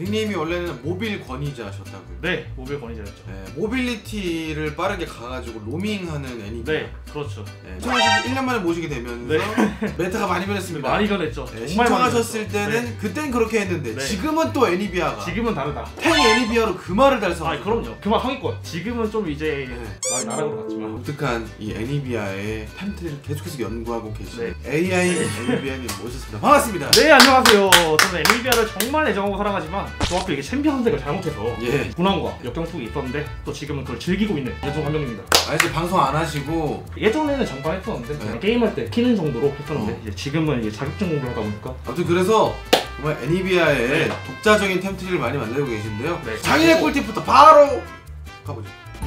닉네임이 원래는 모빌 권위자셨다고요? 네, 모빌 권위자였죠. 네, 모빌리티를 빠르게 가가지고 로밍하는 애니비아. 네, 그렇죠. 네, 신청하신 1년 만에 모시게 되면서 메타가 많이 변했습니다. 많이 변했죠. 네, 정말 신청하셨을 때는 그땐 그렇게 했는데 지금은 또 애니비아가 지금은 다르다. 탱 애니비아로 그 말을 달성. 아, 그럼요. 그만 상위권. 지금은 좀 이제 많이 나락으로 갔지만 독특한 이 애니비아의 템트리를 계속해서 연구하고 계신 AI 애니비아님 모셨습니다. 반갑습니다. 네, 안녕하세요. 저는 애니비아를 정말 애정하고 사랑하지만 또 하필 이게 챔피언 선택을 잘못해서 분한과 역경속이 있었는데 또 지금은 그걸 즐기고 있는 여중 한 명입니다. 아, 이제 방송 안 하시고 예전에는 잠깐 했었는데 그냥 게임할 때 키는 정도로 했었는데 이제 지금은 이제 자격증 공부를 하다 보니까 아무튼 그래서 정말 애니비아의 독자적인 템트리를 많이 만들고 계신데요. 네. 장인의 꿀팁부터 바로 가보죠.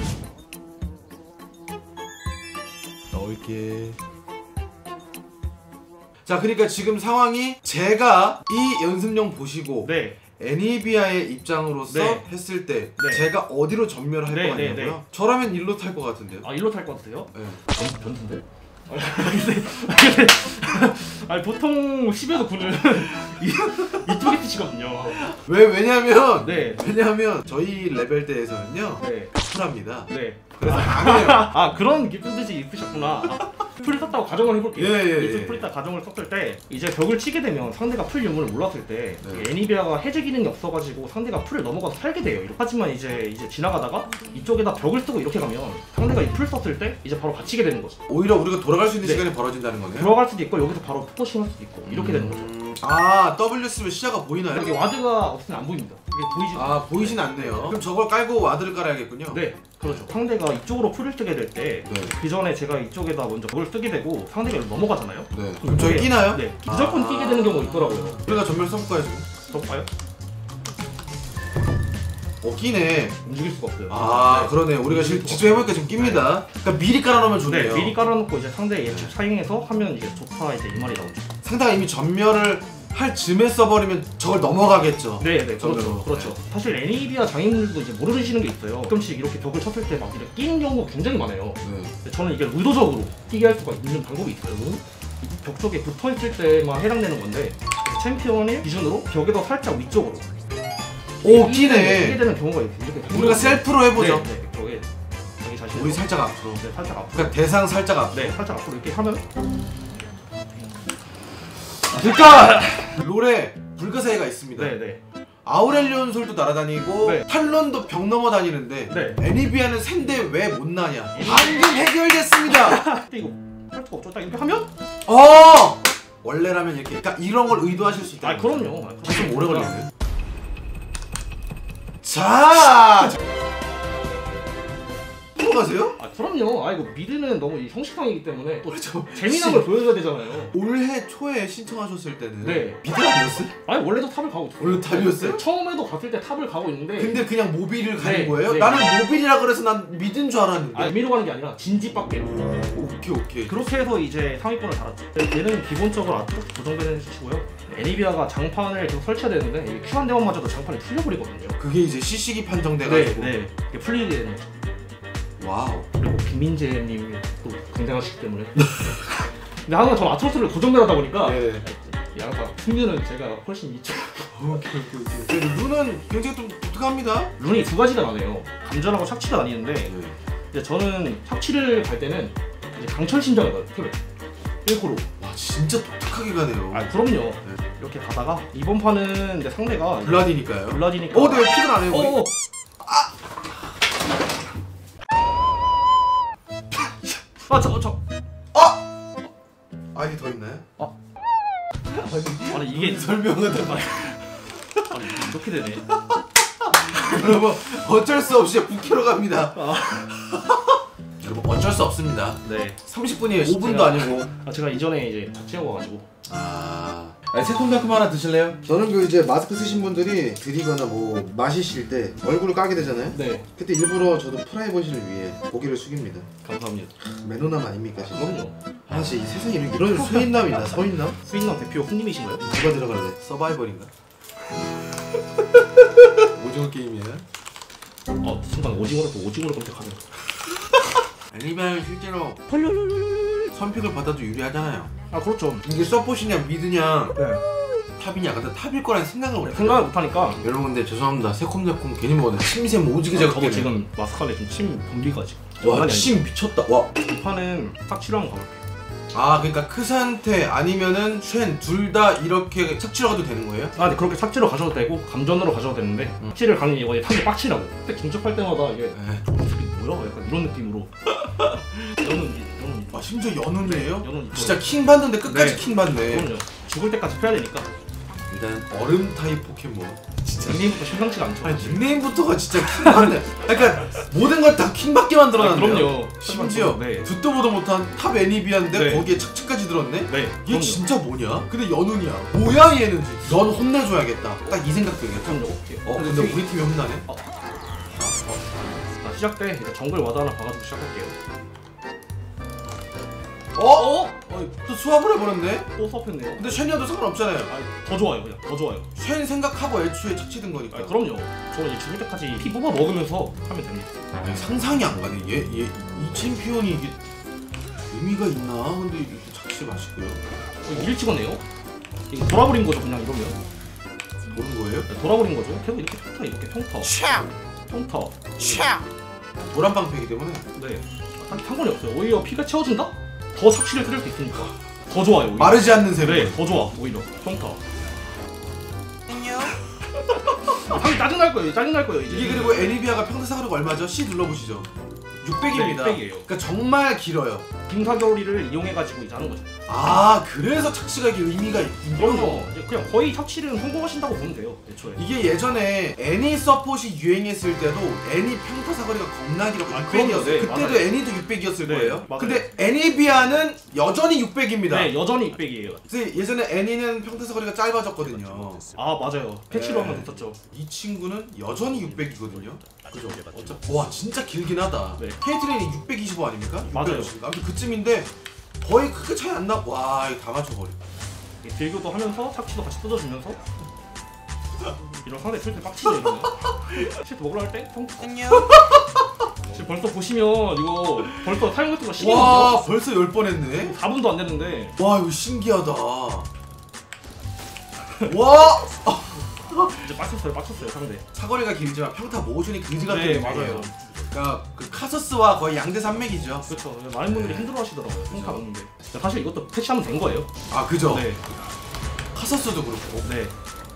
넣을게. 자, 그러니까 지금 상황이 제가 이 연습용 보시고 애니비아의 입장으로서 했을 때 제가 어디로 전멸할 거 같냐고요? 저라면 일로 탈 것 같은데요? 아, 일로 탈 것 같아요? 네. 변수인데? 아니 보통 10에서 9는 이쪽에 뜻이거든요. 왜냐면 네. 왜냐면 저희 레벨대에서는요 벽풀합니다. 네. 그래서 강해요. 아, 그런 깊은 뜻이 있으셨구나. 풀 썼다고 가정을 해볼게요. 예. 풀 있다 가정을 썼을 때 이제 벽을 치게 되면 상대가 풀 유물을 몰랐을 때 애니비아가 해제 기능이 없어가지고 상대가 풀을 넘어가서 살게 돼요. 하지만 이제 지나가다가 이쪽에다 벽을 쓰고 이렇게 가면 상대가 이 풀 썼을 때 이제 바로 갇히게 되는 거죠. 오히려 우리가 돌아갈 수 있는 시간이 벌어진다는 거네요. 들어갈 수도 있고 여기서 바로 포커싱 할 수도 있고 이렇게 되는 거죠. 아, W 쓰면 시야가 보이나요? 이게 와드가 없으면 안 보입니다. 이게 보이지? 아, 보이진 않네요. 그럼 저걸 깔고 와드를 깔아야겠군요. 네, 그렇죠. 상대가 이쪽으로 풀을 쓰게 될 때 그 전에 제가 이쪽에다 먼저 그걸 쓰게 되고 상대가 여기로 넘어가잖아요. 네. 그럼 저기 끼나요? 네, 무조건 끼게 되는 경우가 있더라고요. 우리가 전멸 써볼까요 지금? 써볼까요? 끼네. 움직일 수가 없어요. 아, 그러네. 우리가 직접 해보니까 지금 낍니다. 그러니까 미리 깔아놓으면 좋네요. 네, 미리 깔아놓고 이제 상대 예측 사용해서 하면 이제 좋다 이제 이 말이 나오죠. 상대가 이미 전멸을 할 즈음에 써버리면 저걸 넘어가겠죠. 네, 그렇죠. 사실 애니비아 장인분들도 이제 모르시는 게 있어요. 가끔씩 이렇게 벽을 쳤을 때 막 이렇게 끼는 경우가 굉장히 많아요. 근데 저는 이게 의도적으로 끼게 할 수가 있는 방법이 있어요. 벽 쪽에 붙어있을 때만 해당되는 건데 챔피언의 기준으로 벽에다 살짝 위쪽으로 끼네. 끼게 되는 경우가 있어요. 우리가 셀프로 해보죠. 네, 벽에 자기 자신. 우리 살짝 앞으로. 네, 살짝 앞으로. 그러니까 대상 살짝 앞으로. 네, 살짝 앞으로 이렇게 하면. 그러니까 롤에 불가사의가 있습니다. 네. 아우렐리온 솔도 날아다니고 탈론도 벽 넘어 다니는데 애니비아는 샌데 왜 못 나냐? 방금 해결됐습니다. 근데 이거 할 수가 없죠. 딱 이렇게 하면? 원래라면 이렇게. 그러니까 이런 걸 의도하실 수 있다. 아, 그럼요. 좀 오래 걸리네. 자. 가세요? 아, 그럼요. 이거 미드는 너무 이 형식상이기 때문에 또 재미난 걸 보여줘야 되잖아요. 올해 초에 신청하셨을 때는 미드 아니었어요? 아니, 원래도 탑을 가고 있어요. 원래 탑이었어요? 처음에도 갔을 때 탑을 가고 있는데 근데 그냥 모빌을 가는 거예요? 나는 모빌이라 그래서 난 미드인 줄 알았는데. 아니, 미로 가는 게 아니라 진지밖에. 오케이. 그렇게 해서 이제 상위권을 달았죠. 얘는 기본적으로 아트록스 고정되는 수치고요. 애니비아가 장판을 계속 설치해야 되는데 이게 Q 한 대만 맞아도 장판이 풀려버리거든요. 그게 이제 CC기 판정돼가지고. 네. 이게 풀리게 되는 거죠. 와우. 그리고 김민재님이 또 굉장하시기 때문에. 근데 항상 저는 아트록스를 고정되다 보니까 양파 풍류는 제가 훨씬 있죠. 오케이. 룬은 굉장히 좀 독특합니다. 룬이 두 가지가 나네요. 감전하고 착취가 나뉘는데 이제 저는 착취를 갈 때는 이제 강철 심장을 가요. 탭을 1코로. 와, 진짜 독특하게 가네요. 아, 그럼요. 이렇게 가다가 이번 판은 이제 상대가 블라디니까요. 블라디니까. 내가 픽을 안 해요. 우리? 아이디 더 있나요? 아니 이게 설명하다가 아니 이렇게 되네. 여러분 어쩔 수 없이 부캐로 갑니다. 여러분 어쩔 수 없습니다. 네. 30분이에요. 5분도 아니고. 제가 이전에 이제 자취하고 와가지고. 새콤달콤 하나 드실래요? 저는 그 이제 마스크 쓰신 분들이 드리거나 뭐 마시실 때 얼굴을 까게 되잖아요. 네. 그때 일부러 저도 프라이버시를 위해 고개를 숙입니다. 감사합니다. 매너남 아닙니까 진짜? 그럼요. 진짜 이 세상에 이런 수인남이 있나? 서인남? 수인남 대표 훈님이신가요? 누가 들어갈래? 서바이벌인가? 오징어 게임이에요? 순간 오징어를 검색하면. 애니비아는 실제로 선픽을 받아도 유리하잖아요. 그렇죠. 이게 서폿이냐 미드냐 탑이냐? 근데 탑일 거라는 생각을 못 생각을 못하니까. 여러분 근데 죄송합니다. 새콤달콤 괜히 먹었는데 침샘 오지게 잘 저도 지금 마스카레 좀 범비가 지금. 와 침 미쳤다. 와. 이 판은 삭치로 한번 가볼게요. 아 그러니까 크산테 아니면은 쉔 둘 다 이렇게 삭치로 가도 되는 거예요? 아 근데 그렇게 삭치로 가셔도 되고 감전으로 가셔도 되는데 삭치를 가는 이유가 탑이 빡치라고. 근데 중첩할 때마다 이게 저기 뭐야? 약간 이런 느낌으로. 연운. 아 심지어 연운이에요? 연운. 진짜 킹 받는데 끝까지 네. 킹 받네. 그럼요. 죽을 때까지 패야 되니까. 일단 얼음 타입 포켓몬. 진짜 닉네임부터 심상치가 않죠. 아니 닉네임부터가 진짜 킹 받네. 그러니까 모든 걸 다 킹 받게 만들어놨네요. 그럼요. 심지어 네. 듣도 보도 못한 탑 애니비아인데 네. 거기에 착취까지 들었네? 네. 얘 그럼요. 진짜 뭐냐? 근데 연운이야. 뭐야 얘는? 넌 혼내줘야겠다. 딱 이 생각 들겠다. 그럼요. 근데 우리 팀이 혼나네? 자, 시작 때 이제 정글 와드 하나 봐가지고 시작할게요. 또 수합을 해버렸네? 또 수업했네요. 근데 쉔이어도 상관없잖아요. 더 좋아요, 그냥 더 좋아요. 쉔 생각하고 애초에 착취된 거니까. 그럼요. 저는 이제 죽을 때까지 피 뽑아 먹으면서 하면 됩니다. 상상이 안 가네. 이 챔피언이 이게 의미가 있나? 근데 이게 착취 맛있고요. 일 찍었네요. 이거 돌아버린 거죠, 그냥 이러면. 모르는 거예요? 네, 돌아버린 거죠. 계속 이렇게 평타, 이렇게 평타. 평타. 노란방패기 때문에. 네. 상관이 없어요. 오히려 피가 채워진다? 더 착취를 끊을 수 있으니까. 더 좋아요. 오히려. 마르지 않는 셈. 네, 더 좋아. 오히려 평타. 상이 짜증날 거예요. 짜증날 거예요. 이제. 이게 그리고 애니비아가 평타 사거리가 얼마죠? C 눌러보시죠. 600입니다. 네, 600이에요. 그러니까 정말 길어요. 빙사겨울이를 이용해가지고 이제 하는 거죠. 아 그래서 착취가 이게 의미가 있군요. 그럼요. 이제 그냥 거의 착취는 성공하신다고 보면 돼요. 애초에. 이게 예전에 애니 서폿이 유행했을 때도 애니 평타 사거리가 겁나 길었고 600이었어요. 그럼요. 네, 그때도 맞아요. 애니도 600이었을 네, 거예요. 맞아요. 근데 애니비아는 여전히 600입니다. 네, 여전히 600이에요. 그래서 예전에 애니는 평타 사거리가 짧아졌거든요. 아 맞아요. 패치로 네. 한번 됐었죠. 이 친구는 여전히 600이거든요. 그죠? 와 진짜 길긴 하다. 네. 케이트린이 625 아닙니까? 맞아요. 650인가? 아무튼 그쯤인데 거의 크게 차이 안 나. 와 이거 다 맞춰버려. 딜교도 하면서 착취도 같이 뜯어주면서 이런 상대 슬슬 빡치죠 이러면. 실드 먹으러 할 때 평타. 지금 벌써 보시면 이거 벌써 타임 같은 거 와 심거든요. 벌써 10번 했네. 4분도 안 됐는데. 와 이거 신기하다. 와 이제 빡쳤어요 상대. 사거리가 길지만 평타 모션이 그지 같은 네, 느낌이에요. 맞아요. 그러니까 그 카서스와 거의 양대 산맥이죠. 그렇죠. 많은 분들이 힘들어하시더라고요. 평타 먹는데. 사실 이것도 패치하면 된 거예요. 아 그죠? 네. 카서스도 그렇고. 네.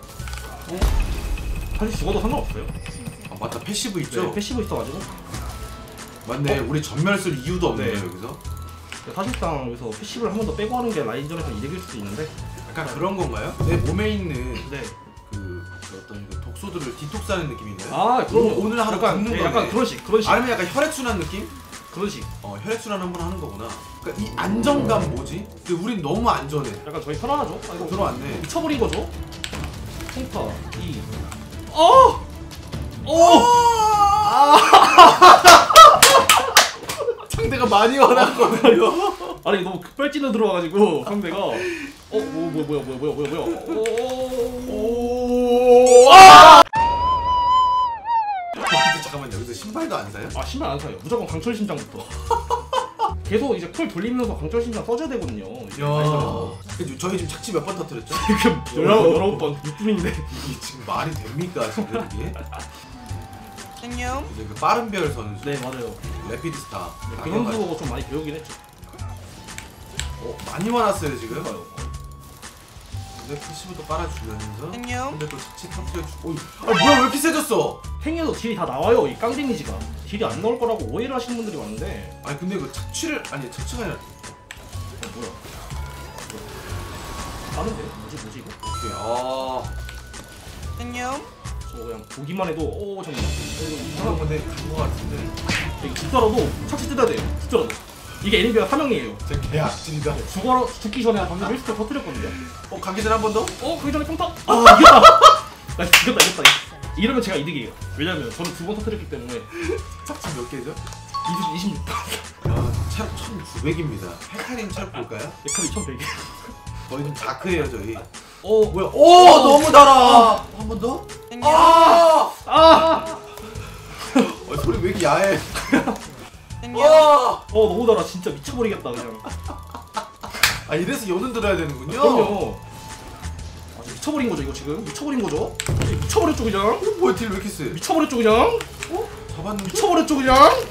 사실 죽어도 상관없어요. 아 맞다 패시브 있죠? 네, 패시브 있어가지고. 맞네. 우리 전멸 쓸 이유도 없네요 네. 여기서. 사실상 여기서 패시브를 한 번 더 빼고 하는 게 라인전에서 이득일 수도 있는데. 약간 그런 건가요? 내 몸에 있는 네. 그 어떤 그 독소들을 디톡스하는 느낌인가요? 아 그럼 오늘 하루 약간, 굶는 네, 거네. 약간 그런 식. 아니면 약간 혈액순환 느낌? 그런 식. 혈액순환 한번 하는 거구나. 그러니까 이 안정감 뭐지? 근데 우린 너무 안전해. 약간 저희 편안하죠? 아, 이거 들어왔네. 미쳐버린 거죠? 평타 2. 상대가 많이 화났거든요. 아니 너무 급발진으로 들어와가지고 상대가 뭐야 근데 잠깐만요. 여기서 신발도 안 사요? 아 신발 안 사요. 무조건 강철 심장부터. 계속 이제 쿨 돌리면서 강철 심장 써줘야 되거든요. 야. 근데 저희 지금 착취 몇 번 터뜨렸죠? 지금 19번 6분인데. 이게 지금 말이 됩니까 지금 이게? 안녕. 이제 그 빠른 별 선수. 네 맞아요. 레피드 스타. 그 선수 좀 많이 배우긴 했죠. 많이 화났어요 지금. 그러니까요. 근데 패시브도 빨아주면서. 안녕. 근데 또 착취 터뜨려주고. 아 뭐야 왜 이렇게 세졌어? 행위에서 딜이 다 나와요. 이 깡 데미지가. 딜이 안 나올 거라고 오해를 하시는 분들이 많은데. 아니 근데 그 착취를 아니 착취가 아니라. 뭐야? 빠른데? 뭐지 이거? 오케이. 안녕. 저 그냥 보기만 해도 잠깐만. 이상한 건데 간거 같은데. 이거 죽더라도 착시 뜯어야 돼요. 죽더라도. 이게 애니비아 사명이에요. 진짜 개악질이다. 죽기 전에 방금 1스텝 터뜨렸거든요. 가기 전에 한 번 더? 그 전에 평타? 이겼다! 나 이겼다. 이러면 제가 이득이에요. 왜냐면 저는 2번 터뜨렸기 때문에. 착취 몇 개죠? 26번. 차 1900입니다. 헤카림 차 볼까요? 에카리 2100이. 거의 좀 다크해요 저희. 뭐야? 너무 달아. 한 번 더? 안녕. 소리 왜 이렇게 야해? 안녕. 너무 달아. 진짜 미쳐버리겠다 그냥. 이래서 연은 들어야 되는군요. 그럼요. 미쳐버린 거죠 이거 지금. 미쳐버린 거죠. 미쳐버렸죠 그냥. 뭐야 딜 왜 이렇게 세? 미쳐버렸죠 그냥. 잡았는데? 미쳐버렸죠 그냥.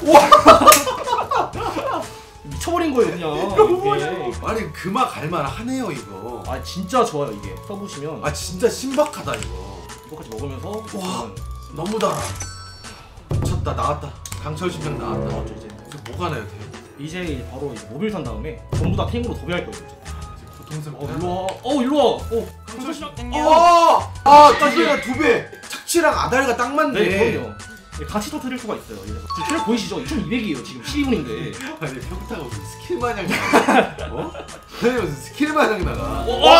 미쳐버린 거예요 그냥. 이게. 아니 그마 갈만하네요 이거. 아 진짜 좋아요 이게. 써보시면. 아 진짜 신박하다 이거. 이거까지 먹으면서. 와 너무 달아. 미쳤다 나왔다. 강철 심장 나왔다. 나왔죠 이제. 이제 뭐가 나요 돼? 이제 바로 이제 모빌 산 다음에 전부 다 탱으로 도배할 거예요 이제. 보통쌤 일로 와. 일로 와. 강철 시작. 두배가 2배. 착취랑 아달가 딱 맞네. 네 그럼요. 같이 터뜨릴 수가 있어요. 이래서 지금 체력 보이시죠? 2200이에요 지금 12분인데. 아니 평타가 무슨 스킬 마냥 나가. 어? 아니 무슨 스킬 마냥 나가.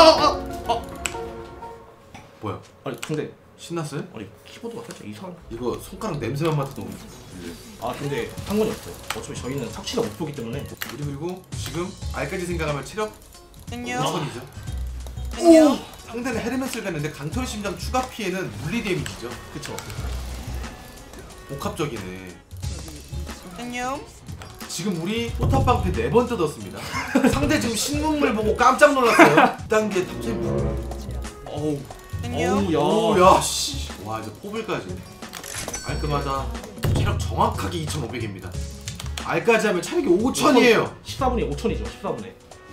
뭐야? 아니 근데 신났어요? 아니 키보드가 살짝 이상. 이거 손가락 냄새만 맡아도 너무 아 근데 상관이 없어요. 어차피 저희는 착취가 목표기 때문에. 그리고 지금 알까지 생각하면 체력 안녕. 5천이죠. 안녕. 상대는 헤르메스를 갔는데 강철 심장 추가 피해는 물리 데미지죠. 그쵸. 복합적이네. 안녕. 지금 우리 포탑방패 4번 뜯었습니다. 상대 지금 신문물 보고 깜짝 놀랐어요. 2단계 탑재물. 어우. 안녕. 어우 야. 오야 씨. 와 이제 포블까지. 알까마다 체력 정확하게 2,500입니다. 알까지 하면 체력이 5,000이에요. 14분이 5천이죠 14분에.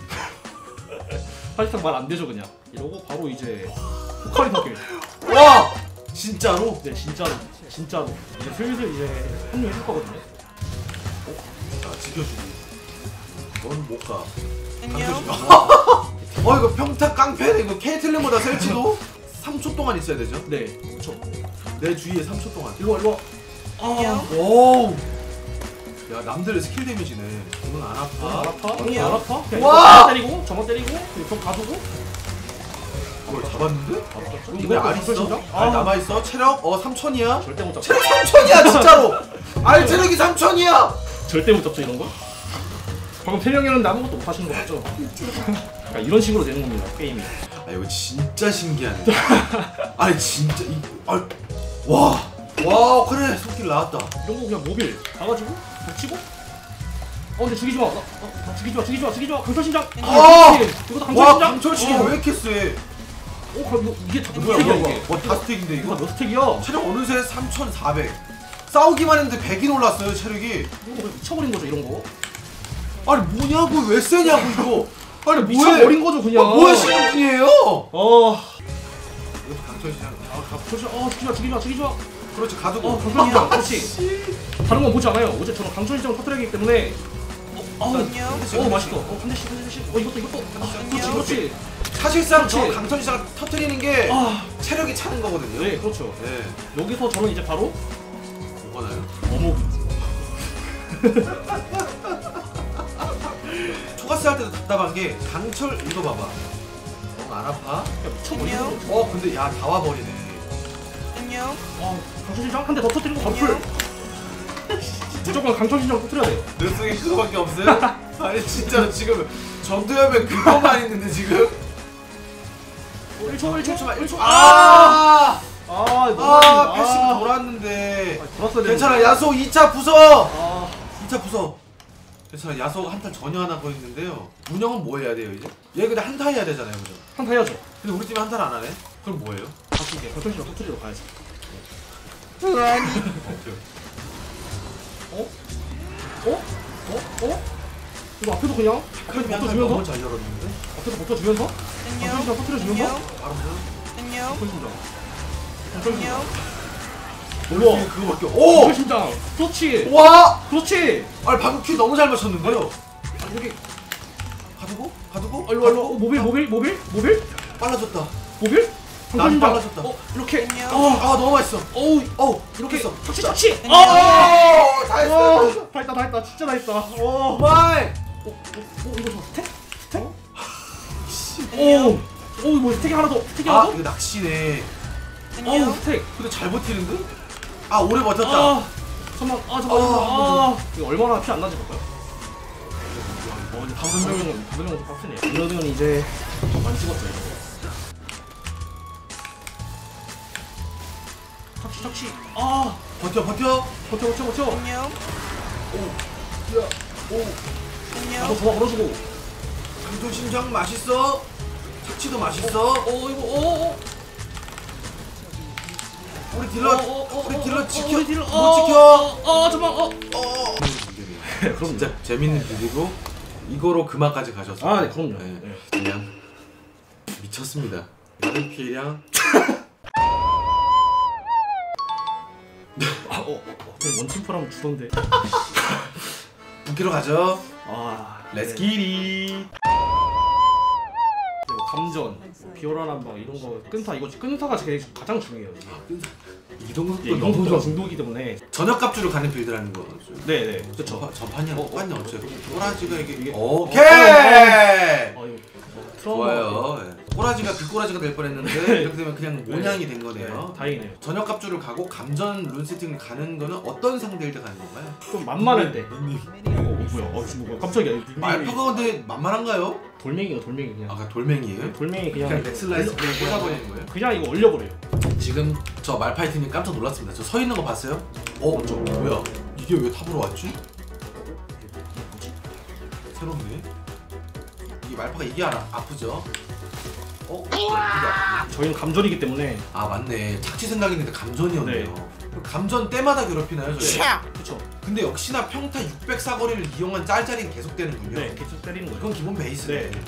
사실상 말 안 되죠 그냥. 이러고 바로 이제 포카리 바뀔. 와 진짜로? 네 진짜로. 진짜로. 이제 슬슬 이제 합류해줄 거거든요. 자 지켜주기. 넌 못 가. 안녕. 이거 평타 깡패네. 이거 케이틀린보다 셀치도 3초 동안 있어야 되죠? 네 그쵸. 내 주위에 3초 동안. 일로와 일로와. 안녕. 오우. 야 남들의 스킬 데미지네. 오늘 안 아파. 안 아파? 안녕. 안 아파? 그냥 와! 이거 때리고 저거 때리고 이거 가두고. 이걸 잡았는데? 알았죠? 이거 안 있어? 아 남아 있어. 체력 3,000이야. 절대 못 잡죠. 체력 3,000이야 진짜로. 알 체력이 3,000이야. 절대 못 잡죠 이런 거. 방금 3명이었는데 아무것도 못 하시는 거 맞죠? 그러니까 이런 식으로 되는 겁니다 게임이. 아 이거 진짜 신기하네. 아니 진짜 와 그래 손길 나왔다. 이런 거 그냥 모빌 가가지고 붙이고. 근데 죽이지 마. 죽이지 마. 강철 심장. 이것도 강철 와 심장. 강철 시계 왜 이렇게 세? 그럼 이게 다 뭐야 스택이야 뭐야 이게. 뭐야 다 스택인데 이거 이거? 몇 스택이야? 체력 어느새 3,400. 싸우기만 했는데 100이 올랐어요 체력이. 이거 미쳐버린 거죠 이런 거. 아니 뭐냐고 왜 세냐고 이거. 아니 뭐해? 미쳐버린 거죠 그냥. 뭐 하시는 분이에요? 어. 이것도 강철 시장. 강철 죽이지 마. 그렇지 가두고. 강철 심장. 그렇지. 다른 건 보지 않아요. 어제 저는 강철 심장을 터뜨려야 하기 때문에. 안녕. 맛있어. 한 대씩. 이것도. 그렇지. 사실상 저 그렇지. 강철 시장 터뜨리는 게 체력이 차는 거거든요. 네, 그렇죠. 네. 여기서 저는 이제 바로 뭐가 나요? 어묵. 초가스 할 때도 답답한 게 강철 이거 봐봐. 안 아파? 안녕. 근데 야 다 와버리네. 안녕. 강철 심장 한 대 더 터뜨리고 버플. 무조건 강철 심장 터뜨려야 돼요. 내 속에 그거밖에 없어요? 아니 진짜로 지금 정도하면 그거만 있는데 지금? 1초. 패시브 돌았는데. 돌았어야 괜찮아 야소 2차 부서. 2차 부서. 괜찮아 야소가 한타 전혀 안 하고 있는데요. 운영은 뭐 해야 돼요 이제? 얘 근데 한타 해야 되잖아요 그죠? 한타 해야죠. 근데 우리 팀이 한타를 안 하네? 그럼 뭐예요? 다시 이제 강철 심장 터뜨리러 가야지. 이거 앞에서 그냥 앞에서 버텨주면서 너무 잘 열었는데? 앞에서 버텨주면서 강철 심장 터뜨려주면서 바로 안녕. 강철 심장. 강철 심장. 우와 우와. 그거밖에 강철 심장. 그렇지. 와! 그렇지. 아니 방금 큐 너무 잘 맞췄는데요? 여기 가두고? 일로 모빌 빨라졌다. 모빌. 난 빨라졌다. 이렇게. 안녕. 너무 맛있어. 이렇게 했어. 착취. 다 했어. 다 했다. 진짜 다 했다. 마이. 이거 좀 스택? 안녕. 뭐 스택이 하나 더. 스택이 하나 더? 이거 낚시네. 안녕. 스택. 근데 잘 버티는데? 오래 버텼다. 잠깐만. 이거 얼마나 피 안 나지 볼까요? 이제 다섯 명은 좀 빡세네요. 이러면 이제 많이 찍었어요. 착취. 버텨. 안녕. 안녕. 나도 도와 걸어주고. 강철 심장 맛있어. 착취도 맛있어. 이거 우리 딜러 지켜. 우리 딜러 못 지켜. 잠깐만 진짜 재밌는 빌이고 이거로 금화까지 가셨어. 아, 네, 그럼요. 네. 네. 그냥 미쳤습니다. 많은 피해량. 원침프라면 주던데. 북기로 가죠. 네. 렛츠 기릿. 감전, 비오라란 방 이런 거 끈사 이거 끈사가 제일 가장 중요해요. 이동 속도가 중독이기 때문에 저녁 갑주를 가는 빌드라는 거. 네네 그렇죠. 전판이랑 똑같냐 어째? 꼬라지가 이게 어, 오케이. 이거 좋아요. 예. 꼬라지가 뒷꼬라지가 될 뻔했는데 이렇게 되면 그냥 모냥이 된 거네요. 네, 다행이네요. 저녁 갑주를 가고 감전 룬 세팅을 가는 거는 어떤 상대일 때 가는 건가요? 좀 만만할 때. 뭐야? 지금 깜짝이야. 말파가 근데 만만한가요? 돌멩이요, 돌멩이 그냥. 아까 돌멩이에요? 돌멩이 그냥 넥슬라이스 그냥 꽂아버리는 거예요? 그냥 이거 올려버려요. 지금 저 말파이트님 깜짝 놀랐습니다. 저 서 있는 거 봤어요? 저 뭐야? 이게 왜 탑으로 왔지? 새롭네. 이 말파가 이게 아프죠? 저희는 감전이기 때문에. 아 맞네. 착취 생각했는데 감전이었네요. 네. 감전 때마다 괴롭히나요? 저희? 그렇죠. 근데 역시나 평타 600 사거리를 이용한 짤짤이는 계속 되는군요. 네, 계속 때리는 거예요. 그건 기본 베이스네. 네.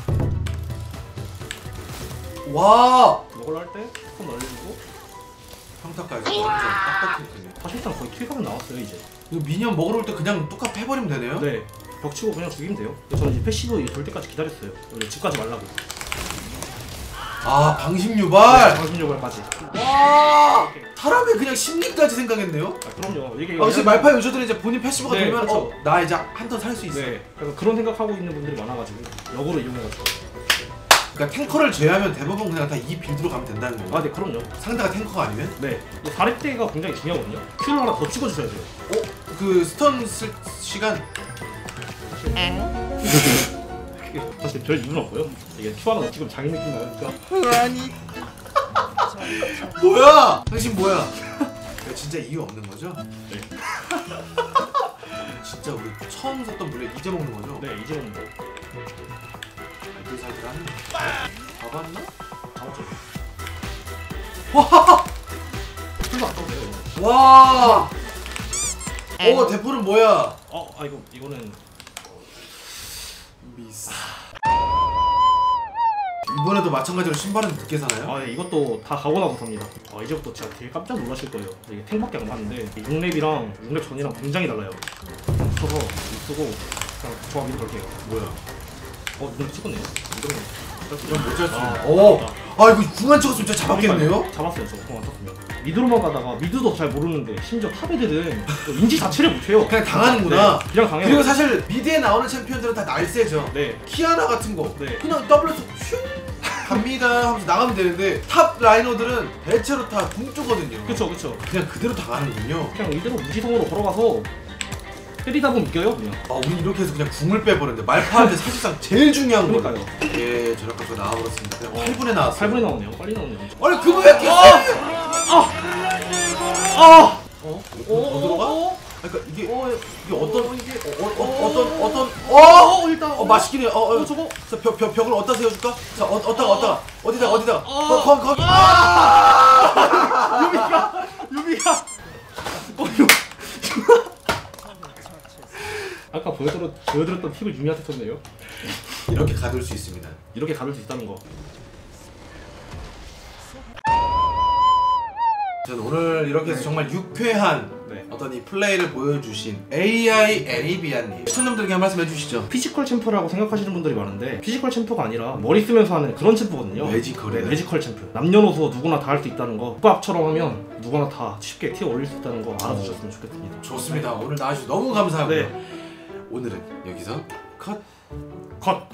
와! 이걸 할 때 손 올려주고 평타까지 완전 딱 박혔군요. 사실상 거의 킬각은 나왔어요 이제. 이거 미니언 먹으러 올 때 그냥 뚝딱 해버리면 되네요? 네. 벽치고 그냥 죽이면 돼요. 저는 이제 패시브 돌 때까지 기다렸어요. 원래 집 가지 말라고. 아 방심 유발! 방심 요발까지. 와! 사람의 그냥 심리까지 생각했네요? 그럼요. 이게 혹시 말파 유저들은 이제 본인 패시브가 네, 되면 그렇죠. 나 이제 한 턴 살 수 있어. 네. 그래서 그런 생각하고 있는 분들이 많아가지고 역으로 이용해가지고. 그러니까 탱커를 제외하면 대부분 그냥 다 이 빌드로 가면 된다는 거예요. 아, 네, 그럼요. 상대가 탱커가 아니면? 네. 4렙대가 굉장히 중요하거든요. 큐를 하나 더 찍어주셔야 돼요. 그 스턴 쓸 시간 사실 별 이유는 없고요. 이게 큐 하나 더 찍으면 자기 느낌 나니까. 아니 뭐야? 당신 뭐야? 진짜 이유 없는 거죠? 네. 진짜 우리 처음 샀던 물에 이제 먹는 거죠? 네, 이제 먹는 거. 그 사기를 하는 거. 잡았나? 잡았죠. 와! 풀도 안 떠도 돼요. 와! 오 대포는 뭐야? 이거는 미스. 이번에도 마찬가지로 신발은 늦게 사나요? 네, 이것도 다 가고 나서 삽니다. 이제부터 진짜 되게 깜짝 놀라실 거예요. 이게 탱밖에 안 맞는데 6렙이랑 6렙 전이랑 굉장히 달라요. 붙여서 쓰고 그냥 조합 이렇게 걸게요. 뭐야? 6렙 찍었네요. 이건 못 짤 수 있네. 오! 이거 궁안 찍었으면 진짜 잡았겠네요? 잡았어요. 저거 공안 쳤으면. 미드로만 가다가 미드도 잘 모르는데 심지어 탑 애들은 또 인지 자체를 못해요. 그냥 당하는구나. 네, 그냥 당해요. 그리고 사실 미드에 나오는 챔피언들은 다 날쌔죠. 네. 키아나 같은 거 네. 그냥 W에서 슝 갑니다 하면서 나가면 되는데 탑 라이너들은 대체로 다 궁조거든요. 그쵸. 그냥 그대로 당하는군요. 그냥 이대로 무지성으로 걸어가서 때리다 보면 이겨요 그냥. 우리 이렇게 해서 그냥 궁을 빼버렸는데 말파한테 사실상 제일 중요한 거. 그러니까요. 예, 저녁값가 나와버렸습니다. 그냥 8분에 나왔어요. 8분에 나오네요. 빨리 나오네요. 아니 그거 왜 이렇게 더 들어가? 그러니까 이게 어떤 일단 맛있긴 해요. 저거 자, 벽을 어디다 세워줄까? 자, 어디다가 거기 유미가 아까 보여드렸던 팁을 유미한테 썼네요. 이렇게 가둘 수 있습니다. 이렇게 가둘 수 있다는 거. 저는 오늘 이렇게 해서 정말 유쾌한 어떤 이 플레이를 보여주신 AI 애니비아님 시청자분들에게 한 말씀 해주시죠. 피지컬 챔프라고 생각하시는 분들이 많은데 피지컬 챔프가 아니라 머리 쓰면서 하는 그런 챔프거든요. 매지컬이네. 매지컬 챔프. 남녀노소 누구나 다 할 수 있다는 거. 국밥처럼 하면 누구나 다 쉽게 티어 올릴 수 있다는 거 알아두셨으면 좋겠습니다. 좋습니다. 오늘 나와주셔서 너무 감사하고요. 네. 오늘은 여기서 컷.